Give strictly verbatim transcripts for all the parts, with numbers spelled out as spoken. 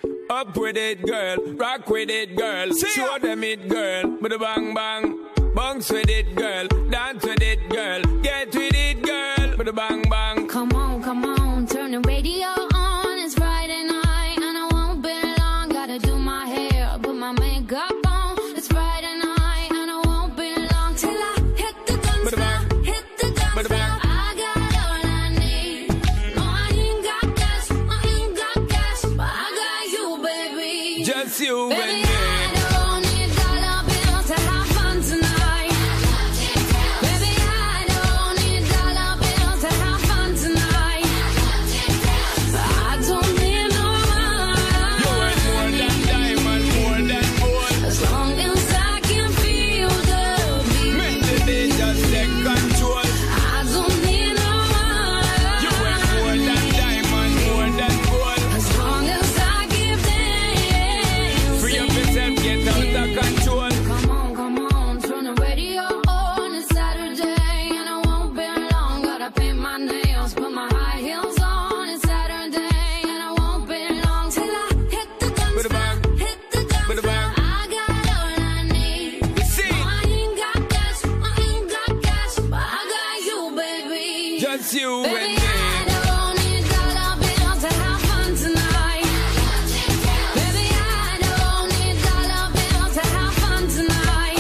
Up with it, girl. Rock with it, girl. Show them it, girl. With a bang bang. Bounce with it, girl. Dance with it, girl. Get with it, girl. With a bang bang. Come on, come on. Turn the radio on. It's Friday night and I won't be long. Gotta do my hair, put my makeup on. It's Friday night and I won't be long till I hit the dance floor. Hit the dance floor. I got all I need. No, I ain't got cash. I ain't got cash, but I got you, baby. Just you baby, and me. I don't need dollar bills to have fun tonight. Baby, I don't need dollar bills to have fun tonight. I don't need no money. You ain't more than diamond, more than gold. As long as I can feel the beat. Make the day just take control. I don't need no money. You ain't more than diamond, more than gold. As long as I give them. Free up yourself, get out of control. Come on, come on, turn the radio on. It's Saturday and I won't be long. Gotta paint my nails, put my high heels on. It's Saturday and I won't be long till I hit the dance With a floor. bang. Hit the dance With a floor. bang. I got all I need. You see? No, I ain't got cash, I ain't got cash, but I got you, baby. Just you and Baby, me. I don't need dollar bills to have fun tonight. Baby, I don't need dollar bills to have fun tonight.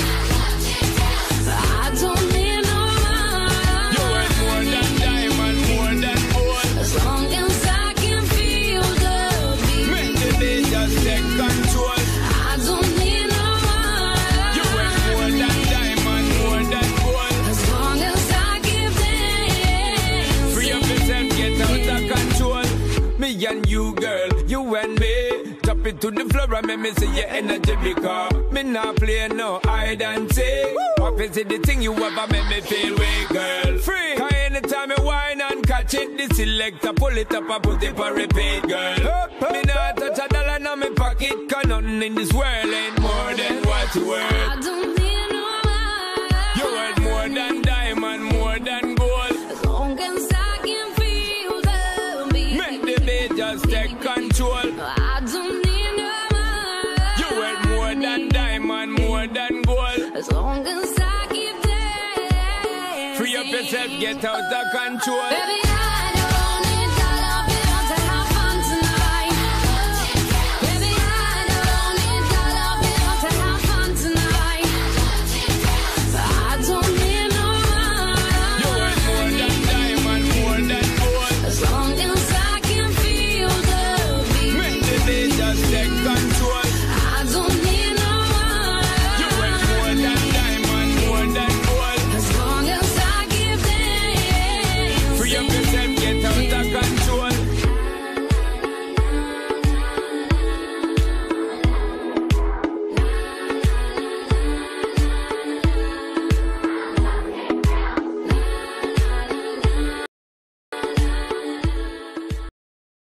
I don't need no You money. ain't more than diamond, more than gold. As long as I can feel the beat. Make the day just take control. I don't need no You ain't more money. than diamond, more than gold. As long as I give them. Free up yourself, get out of control. Me and you, girl, you and me. Drop it to the floor and make me see your energy because me not play no hide and seek. What is the thing you ever make me feel weak, girl? Free. Cause anytime me whine and catch it, the selector pull it up and put it for repeat, girl. Me not touch a dollar in my pocket, cause nothing in this world ain't more than what you worth. I don't need no money. You worth more than diamond, more than gold. As long as I can feel the beat. Make the beat just take control. I don't need no money. You worth more than diamond, more than gold. As long as I keep dancing. Free up yourself, get out of control. Baby, I